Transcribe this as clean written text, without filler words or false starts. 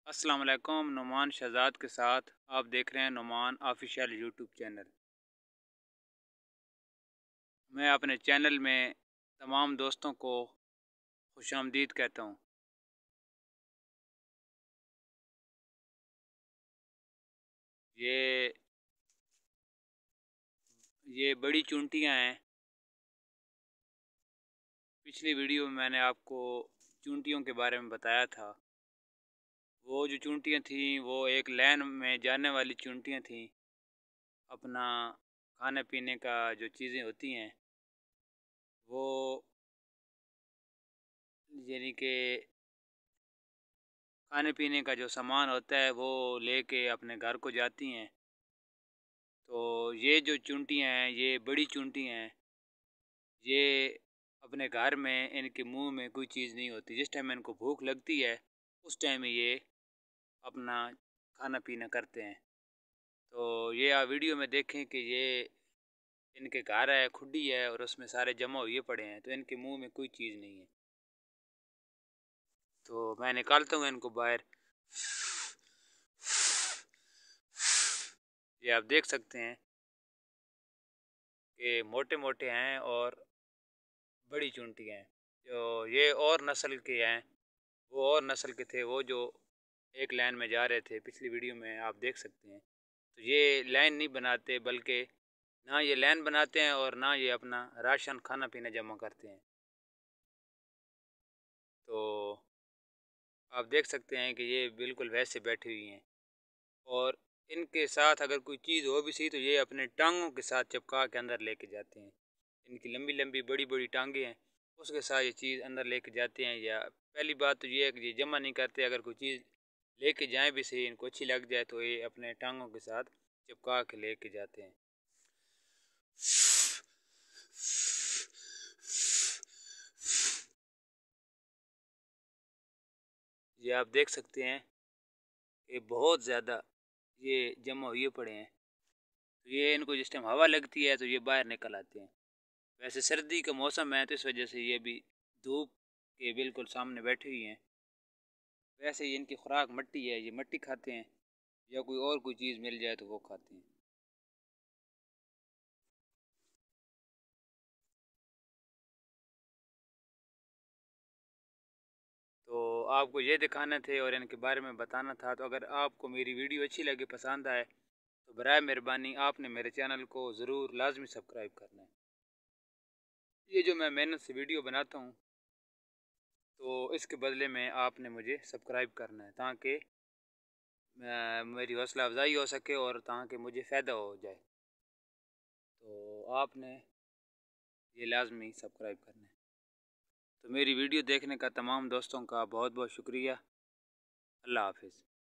अस्सलाम वालेकुम। नुमान शहज़ाद के साथ आप देख रहे हैं नुमान ऑफिशियल यूट्यूब चैनल। मैं अपने चैनल में तमाम दोस्तों को खुशामदीद कहता हूँ। ये ये बड़ी चूंटियाँ हैं। पिछली वीडियो में मैंने आपको चूंटियों के बारे में बताया था। वो जो चूंटियाँ थीं वो एक लाइन में जाने वाली चूंटियाँ थीं। अपना खाने पीने का जो चीज़ें होती हैं वो यानी कि खाने पीने का जो सामान होता है वो लेके अपने घर को जाती हैं। तो ये जो चूंटियाँ हैं ये बड़ी चूंटियाँ हैं। ये अपने घर में इनके मुंह में कोई चीज़ नहीं होती। जिस टाइम इनको भूख लगती है उस टाइम ये अपना खाना पीना करते हैं। तो ये आप वीडियो में देखें कि ये इनके घर है, खुड्डी है और उसमें सारे जमा हुए पड़े हैं, तो इनके मुंह में कोई चीज़ नहीं है। तो मैं निकालता हूँ इनको बाहर। ये आप देख सकते हैं कि मोटे मोटे हैं और बड़ी चूंटियाँ हैं। जो ये और नस्ल के हैं, वो और नस्ल के थे, वो जो एक लाइन में जा रहे थे पिछली वीडियो में आप देख सकते हैं। तो ये लाइन नहीं बनाते, बल्कि ना ये लाइन बनाते हैं और ना ये अपना राशन खाना पीना जमा करते हैं। तो आप देख सकते हैं कि ये बिल्कुल वैसे बैठी हुई हैं और इनके साथ अगर कोई चीज़ हो भी सही तो ये अपने टांगों के साथ चिपका के अंदर लेके जाते हैं। इनकी लंबी लंबी बड़ी बड़ी टांगें हैं, उसके साथ ये चीज़ अंदर लेके जाते हैं। या पहली बात तो ये है कि ये जमा नहीं करते। अगर कोई चीज़ लेके जाएं भी सही, इनको अच्छी लग जाए तो ये अपने टांगों के साथ चिपका के लेके जाते हैं। ये आप देख सकते हैं कि बहुत ज़्यादा ये जमा हुए पड़े हैं। तो ये इनको जिस टाइम हवा लगती है तो ये बाहर निकल आते हैं। वैसे सर्दी का मौसम है तो इस वजह से ये भी धूप के बिल्कुल सामने बैठी हुई हैं। वैसे ये इनकी खुराक मिट्टी है, ये मिट्टी खाते हैं या कोई और कोई चीज़ मिल जाए तो वो खाते हैं। तो आपको ये दिखाने थे और इनके बारे में बताना था। तो अगर आपको मेरी वीडियो अच्छी लगे, पसंद आए, तो बराए मेहरबानी आपने मेरे चैनल को ज़रूर लाजमी सब्सक्राइब करना है। ये जो मैं मेहनत से वीडियो बनाता हूँ तो इसके बदले में आपने मुझे सब्सक्राइब करना है, ताकि मेरी हौसला अफजाई हो सके और ताकि मुझे फ़ायदा हो जाए। तो आपने ये लाजमी सब्सक्राइब करना है। तो मेरी वीडियो देखने का तमाम दोस्तों का बहुत बहुत शुक्रिया। अल्लाह हाफिज़।